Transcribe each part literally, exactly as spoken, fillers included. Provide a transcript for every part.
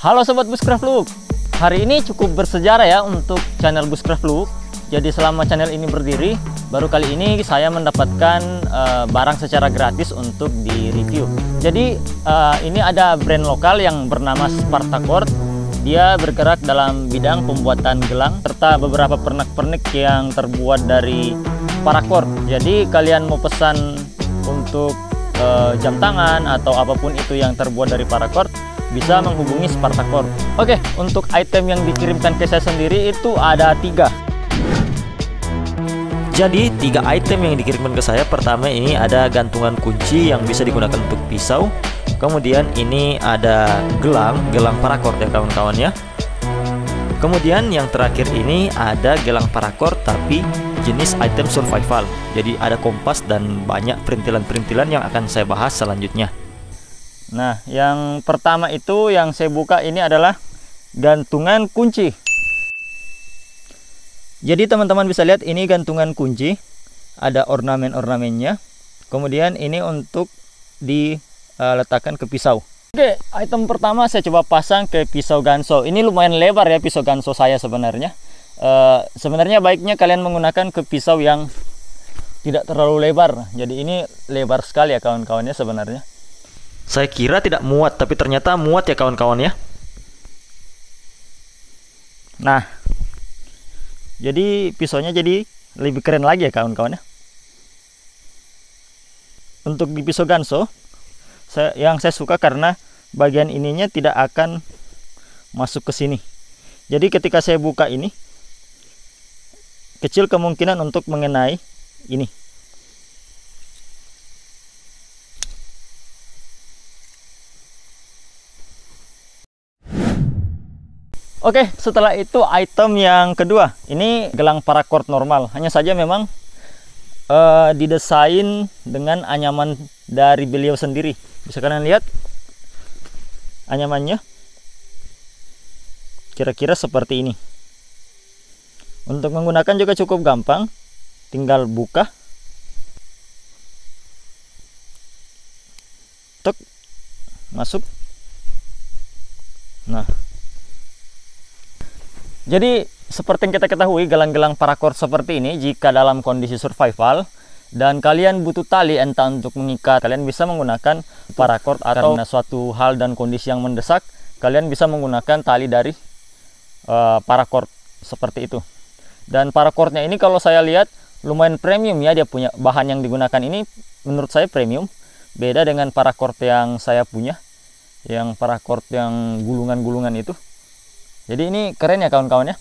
Halo Sobat Bushcraft Look, hari ini cukup bersejarah ya untuk channel Bushcraft Look. Jadi selama channel ini berdiri, baru kali ini saya mendapatkan uh, barang secara gratis untuk di-review. Jadi uh, ini ada brand lokal yang bernama Spartacord. Dia bergerak dalam bidang pembuatan gelang serta beberapa pernak-pernik yang terbuat dari paracord. Jadi kalian mau pesan untuk uh, jam tangan atau apapun itu yang terbuat dari paracord, bisa menghubungi Spartacord. Oke, untuk item yang dikirimkan ke saya sendiri itu ada tiga. Jadi tiga item yang dikirimkan ke saya. Pertama ini ada gantungan kunci yang bisa digunakan untuk pisau. Kemudian ini ada gelang, gelang paracord ya kawan-kawan ya. Kemudian yang terakhir ini ada gelang paracord tapi jenis item survival. Jadi ada kompas dan banyak perintilan-perintilan yang akan saya bahas selanjutnya. Nah, yang pertama itu yang saya buka ini adalah gantungan kunci. Jadi teman-teman bisa lihat ini gantungan kunci, ada ornamen-ornamennya. Kemudian ini untuk diletakkan ke pisau. Oke, item pertama saya coba pasang ke pisau ganso. Ini lumayan lebar ya pisau ganso saya sebenarnya. E, sebenarnya baiknya kalian menggunakan ke pisau yang tidak terlalu lebar. Jadi ini lebar sekali ya kawan-kawannya sebenarnya. Saya kira tidak muat, tapi ternyata muat ya kawan-kawan ya. Nah, jadi pisaunya jadi lebih keren lagi ya kawan-kawan ya. Untuk di pisau ganso, saya, yang saya suka karena bagian ininya tidak akan masuk ke sini. Jadi ketika saya buka ini, kecil kemungkinan untuk mengenai ini. Oke, setelah itu item yang kedua, ini gelang paracord normal. Hanya saja memang uh, didesain dengan anyaman dari beliau sendiri. Bisa kalian lihat anyamannya, kira-kira seperti ini. Untuk menggunakan juga cukup gampang, tinggal buka, tek, masuk. Nah, jadi seperti yang kita ketahui, gelang-gelang paracord seperti ini jika dalam kondisi survival dan kalian butuh tali entah untuk mengikat, kalian bisa menggunakan paracord, atau karena suatu hal dan kondisi yang mendesak, kalian bisa menggunakan tali dari uh, paracord seperti itu. Dan paracordnya ini kalau saya lihat lumayan premium ya, dia punya bahan yang digunakan ini menurut saya premium, beda dengan paracord yang saya punya, yang paracord yang gulungan-gulungan itu. Jadi ini keren ya kawan-kawan ya.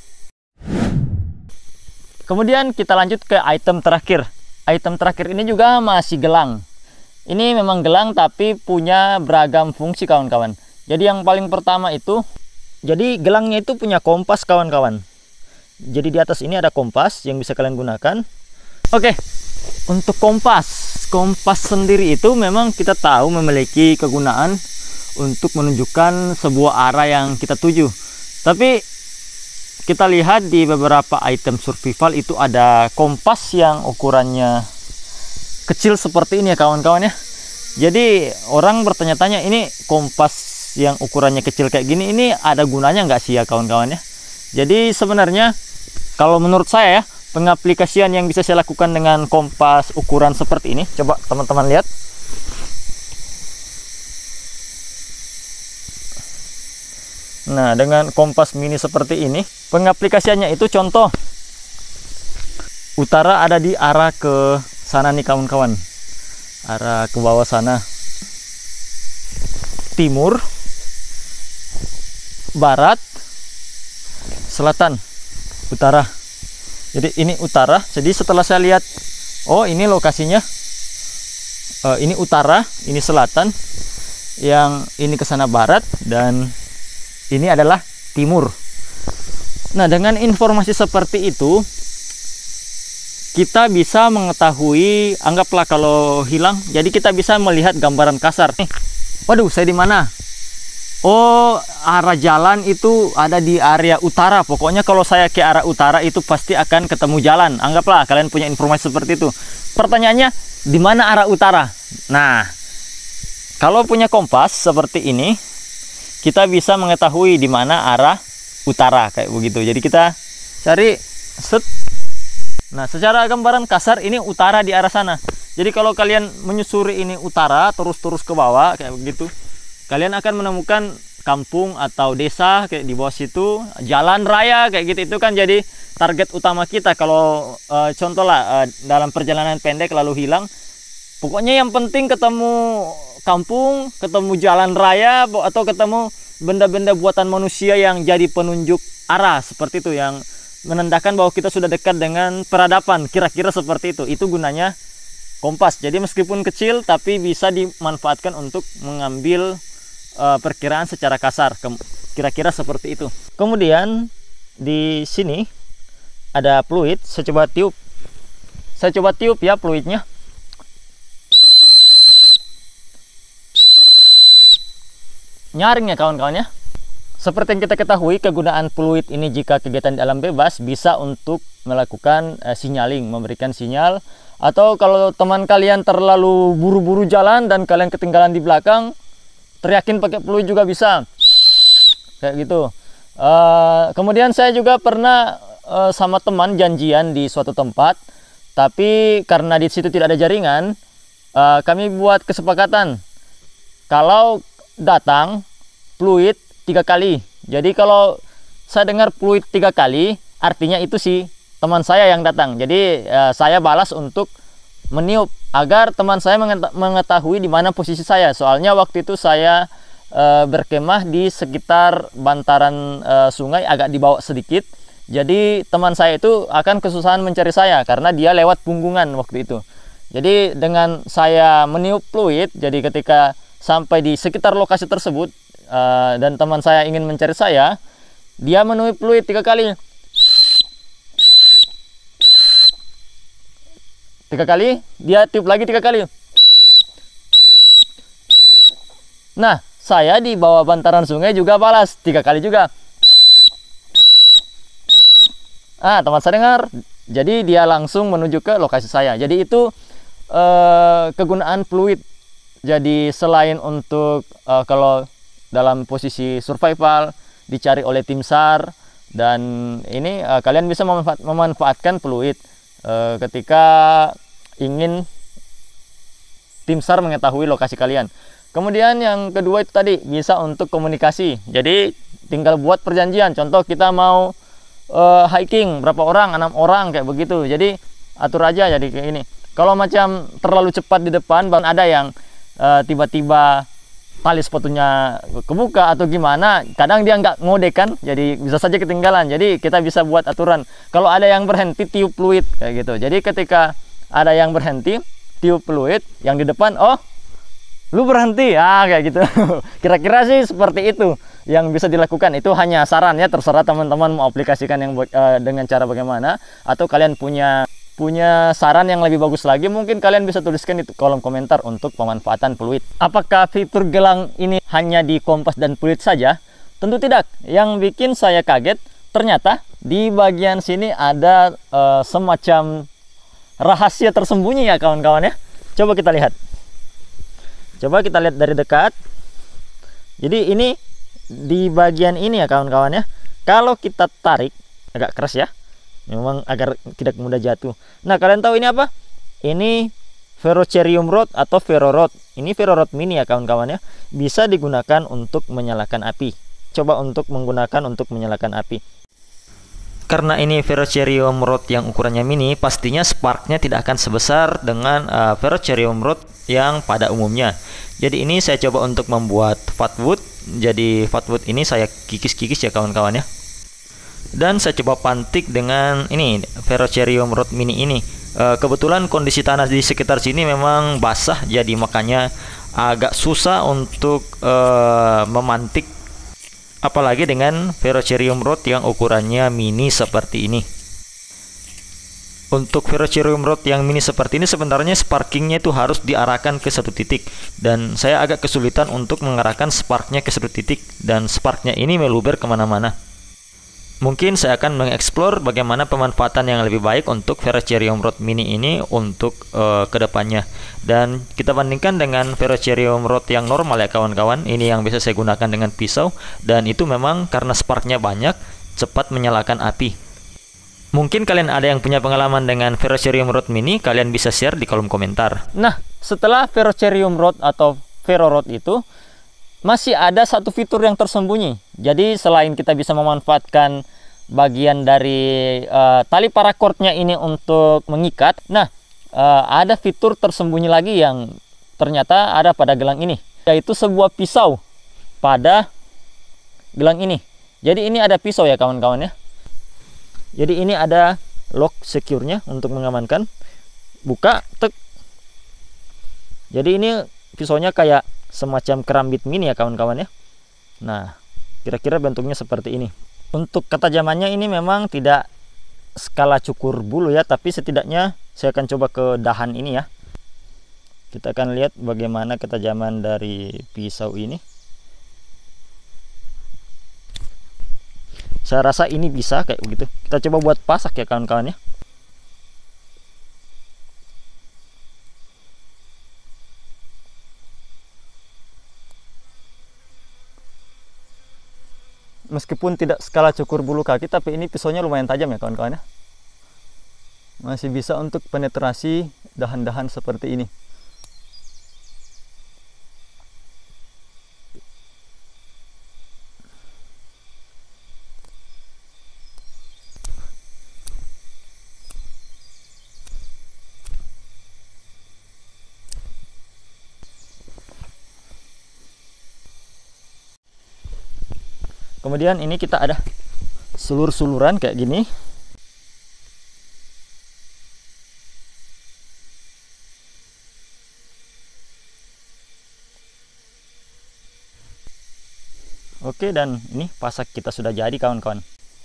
Kemudian kita lanjut ke item terakhir. Item terakhir ini juga masih gelang. Ini memang gelang tapi punya beragam fungsi kawan-kawan. Jadi yang paling pertama itu, jadi gelangnya itu punya kompas kawan-kawan. Jadi di atas ini ada kompas yang bisa kalian gunakan. Oke, untuk kompas. Kompas sendiri itu memang kita tahu memiliki kegunaan untuk menunjukkan sebuah arah yang kita tuju. Tapi kita lihat di beberapa item survival itu ada kompas yang ukurannya kecil seperti ini ya kawan-kawan ya. Jadi orang bertanya-tanya, ini kompas yang ukurannya kecil kayak gini, ini ada gunanya nggak sih ya kawan-kawan ya. Jadi sebenarnya kalau menurut saya ya, pengaplikasian yang bisa saya lakukan dengan kompas ukuran seperti ini, coba teman-teman lihat. Nah, dengan kompas mini seperti ini, pengaplikasiannya itu contoh utara ada di arah ke sana nih kawan-kawan, arah ke bawah sana, timur, barat, selatan, utara. Jadi ini utara. Jadi setelah saya lihat, oh ini lokasinya, uh, ini utara, ini selatan, yang ini ke sana barat, dan ini adalah timur. Nah, dengan informasi seperti itu, kita bisa mengetahui, anggaplah kalau hilang, jadi kita bisa melihat gambaran kasar. Nih, waduh, saya di mana? Oh, arah jalan itu ada di area utara. Pokoknya kalau saya ke arah utara itu pasti akan ketemu jalan. Anggaplah kalian punya informasi seperti itu. Pertanyaannya, di mana arah utara? Nah, kalau punya kompas seperti ini, kita bisa mengetahui di mana arah utara kayak begitu. Jadi kita cari set. Nah, secara gambaran kasar ini utara di arah sana. Jadi kalau kalian menyusuri ini utara terus-terus ke bawah kayak begitu, kalian akan menemukan kampung atau desa kayak di bawah situ, jalan raya kayak gitu. Itu kan jadi target utama kita kalau uh, contoh lah uh, dalam perjalanan pendek lalu hilang. Pokoknya yang penting ketemu kampung, ketemu jalan raya, atau ketemu benda-benda buatan manusia yang jadi penunjuk arah seperti itu, yang menandakan bahwa kita sudah dekat dengan peradaban, kira-kira seperti itu. Itu gunanya kompas. Jadi meskipun kecil tapi bisa dimanfaatkan untuk mengambil uh, perkiraan secara kasar, kira-kira seperti itu. Kemudian di sini ada fluid. Saya coba tiup. Saya coba tiup ya fluidnya. Nyaring ya kawan-kawan ya. Seperti yang kita ketahui, kegunaan fluid ini jika kegiatan di alam bebas bisa untuk melakukan uh, signaling, memberikan sinyal. Atau kalau teman kalian terlalu buru-buru jalan dan kalian ketinggalan di belakang, teriakin pakai fluid juga bisa. Kayak gitu. Uh, kemudian saya juga pernah uh, sama teman janjian di suatu tempat, tapi karena di situ tidak ada jaringan, uh, kami buat kesepakatan kalau datang fluid tiga kali. Jadi kalau saya dengar fluid tiga kali, artinya itu si teman saya yang datang. Jadi eh, saya balas untuk meniup agar teman saya mengetahui di mana posisi saya. Soalnya waktu itu saya eh, berkemah di sekitar bantaran eh, sungai, agak di bawah sedikit. Jadi teman saya itu akan kesusahan mencari saya karena dia lewat punggungan waktu itu. Jadi dengan saya meniup fluid, jadi ketika sampai di sekitar lokasi tersebut, Uh, dan teman saya ingin mencari saya, dia meniup fluid tiga kali. Tiga kali, dia tiup lagi tiga kali. Nah, saya di bawah bantaran sungai juga balas tiga kali juga. Ah, teman saya dengar, jadi dia langsung menuju ke lokasi saya. Jadi itu uh, kegunaan fluid. Jadi selain untuk uh, kalau dalam posisi survival dicari oleh tim SAR, dan ini uh, kalian bisa memanfaat, memanfaatkan fluid uh, ketika ingin tim SAR mengetahui lokasi kalian. Kemudian yang kedua itu tadi bisa untuk komunikasi. Jadi tinggal buat perjanjian. Contoh kita mau uh, hiking berapa orang, enam orang kayak begitu. Jadi atur aja jadi kayak ini. Kalau macam terlalu cepat di depan, bahkan ada yang tiba-tiba uh, tali sepatunya kebuka atau gimana, kadang dia nggak ngode kan, jadi bisa saja ketinggalan. Jadi kita bisa buat aturan kalau ada yang berhenti tiup fluid kayak gitu. Jadi ketika ada yang berhenti tiup fluid, yang di depan, oh lu berhenti, ah kayak gitu. Kira-kira sih seperti itu yang bisa dilakukan. Itu hanya saran ya, terserah teman-teman mau aplikasikan yang uh, dengan cara bagaimana, atau kalian punya punya saran yang lebih bagus lagi, mungkin kalian bisa tuliskan di kolom komentar untuk pemanfaatan fluid. Apakah fitur gelang ini hanya di kompas dan fluid saja? Tentu tidak. Yang bikin saya kaget, ternyata di bagian sini ada uh, semacam rahasia tersembunyi ya kawan-kawan ya. Coba kita lihat. Coba kita lihat dari dekat. Jadi ini di bagian ini ya kawan-kawan ya. Kalau kita tarik, agak keras ya, memang agar tidak mudah jatuh. Nah, kalian tahu ini apa? Ini ferrocerium rod atau ferro rod. Ini ferro rod mini ya kawan-kawan ya. Bisa digunakan untuk menyalakan api. Coba untuk menggunakan untuk menyalakan api. Karena ini ferrocerium rod yang ukurannya mini, pastinya sparknya tidak akan sebesar dengan uh, ferrocerium rod yang pada umumnya. Jadi ini saya coba untuk membuat fatwood. Jadi fatwood ini saya kikis-kikis ya kawan-kawan ya. Dan saya coba pantik dengan ini ferrocerium rod mini ini. E, kebetulan kondisi tanah di sekitar sini memang basah, jadi makanya agak susah untuk e, memantik, apalagi dengan ferrocerium rod yang ukurannya mini seperti ini. Untuk ferrocerium rod yang mini seperti ini sebenarnya sparkingnya itu harus diarahkan ke satu titik, dan saya agak kesulitan untuk mengarahkan sparknya ke satu titik, dan sparknya ini meluber kemana-mana. Mungkin saya akan mengeksplor bagaimana pemanfaatan yang lebih baik untuk Ferrocerium Rod Mini ini untuk uh, kedepannya. Dan kita bandingkan dengan Ferrocerium Rod yang normal ya kawan-kawan. Ini yang bisa saya gunakan dengan pisau, dan itu memang karena sparknya banyak, cepat menyalakan api. Mungkin kalian ada yang punya pengalaman dengan Ferrocerium Rod Mini, kalian bisa share di kolom komentar. Nah, setelah Ferrocerium Rod atau Ferro Rod itu, masih ada satu fitur yang tersembunyi. Jadi selain kita bisa memanfaatkan bagian dari uh, tali parakortnya ini untuk mengikat, nah uh, ada fitur tersembunyi lagi yang ternyata ada pada gelang ini, yaitu sebuah pisau pada gelang ini. Jadi ini ada pisau ya kawan-kawan ya. Jadi ini ada lock secure-nya untuk mengamankan. Buka, tek. Jadi ini pisaunya kayak semacam kerambit mini ya kawan-kawan ya. Nah, kira-kira bentuknya seperti ini. Untuk ketajamannya ini memang tidak skala cukur bulu ya, tapi setidaknya saya akan coba ke dahan ini ya. Kita akan lihat bagaimana ketajaman dari pisau ini. Saya rasa ini bisa kayak begitu. Kita coba buat pasak ya kawan-kawan ya. Meskipun tidak skala cukur bulu kaki, tapi ini pisaunya lumayan tajam ya kawan-kawan ya. Masih bisa untuk penetrasi dahan-dahan seperti ini. Kemudian ini kita ada sulur-suluran kayak gini. Oke, dan ini pasak kita sudah jadi kawan-kawan.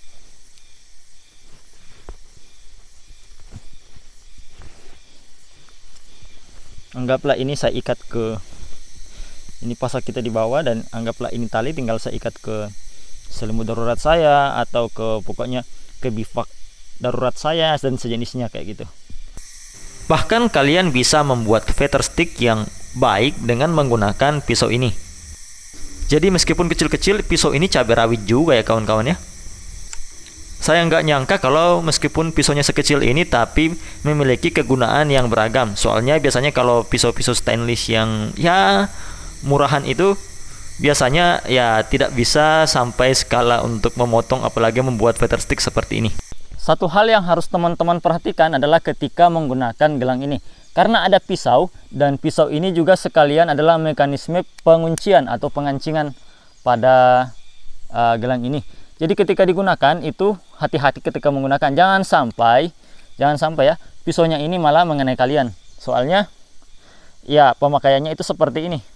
Anggaplah ini saya ikat ke, ini pasak kita di bawah, dan anggaplah ini tali tinggal saya ikat ke selimut darurat saya, atau ke pokoknya ke bivak darurat saya dan sejenisnya kayak gitu. Bahkan kalian bisa membuat feather stick yang baik dengan menggunakan pisau ini. Jadi meskipun kecil-kecil, pisau ini cabai rawit juga ya kawan-kawan ya. Saya nggak nyangka kalau meskipun pisaunya sekecil ini tapi memiliki kegunaan yang beragam. Soalnya biasanya kalau pisau-pisau stainless yang ya murahan itu biasanya ya tidak bisa sampai skala untuk memotong, apalagi membuat feather stick seperti ini. Satu hal yang harus teman-teman perhatikan adalah ketika menggunakan gelang ini, karena ada pisau, dan pisau ini juga sekalian adalah mekanisme penguncian atau pengancingan pada uh, gelang ini. Jadi ketika digunakan itu hati-hati ketika menggunakan, jangan sampai jangan sampai ya pisaunya ini malah mengenai kalian. Soalnya ya pemakaiannya itu seperti ini.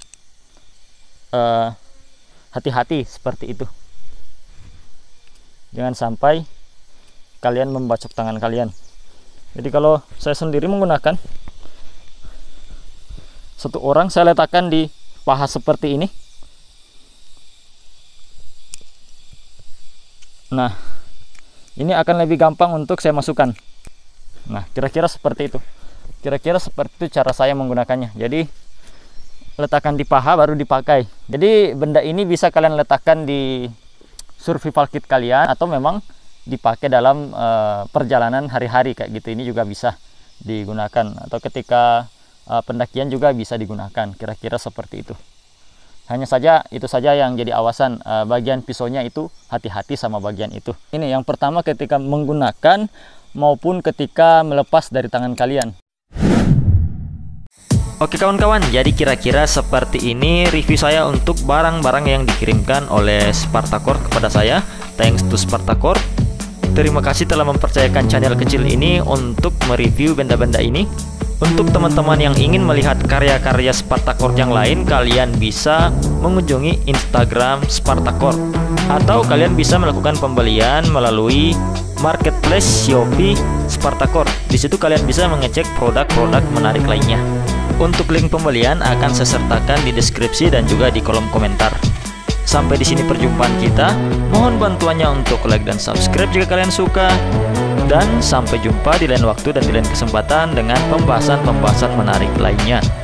Hati-hati uh, seperti itu. Jangan sampai kalian membacok tangan kalian. Jadi kalau saya sendiri menggunakan, satu orang saya letakkan di paha seperti ini. Nah, ini akan lebih gampang untuk saya masukkan. Nah, kira-kira seperti itu. Kira-kira seperti itu cara saya menggunakannya. Jadi letakkan di paha baru dipakai. Jadi benda ini bisa kalian letakkan di survival kit kalian, atau memang dipakai dalam uh, perjalanan hari-hari kayak gitu. Ini juga bisa digunakan, atau ketika uh, pendakian juga bisa digunakan. Kira-kira seperti itu. Hanya saja itu saja yang jadi awasan, uh, bagian pisaunya itu hati-hati sama bagian itu. Ini yang pertama ketika menggunakan maupun ketika melepas dari tangan kalian. Oke kawan-kawan, jadi kira-kira seperti ini review saya untuk barang-barang yang dikirimkan oleh Spartacord kepada saya. Thanks to Spartacord. Terima kasih telah mempercayakan channel kecil ini untuk mereview benda-benda ini. Untuk teman-teman yang ingin melihat karya-karya Spartacord yang lain, kalian bisa mengunjungi Instagram Spartacord, atau kalian bisa melakukan pembelian melalui marketplace Shopee Spartacord. Di situ kalian bisa mengecek produk-produk menarik lainnya. Untuk link pembelian akan saya sertakan di deskripsi dan juga di kolom komentar. Sampai di sini perjumpaan kita. Mohon bantuannya untuk like dan subscribe jika kalian suka. Dan sampai jumpa di lain waktu dan di lain kesempatan dengan pembahasan-pembahasan menarik lainnya.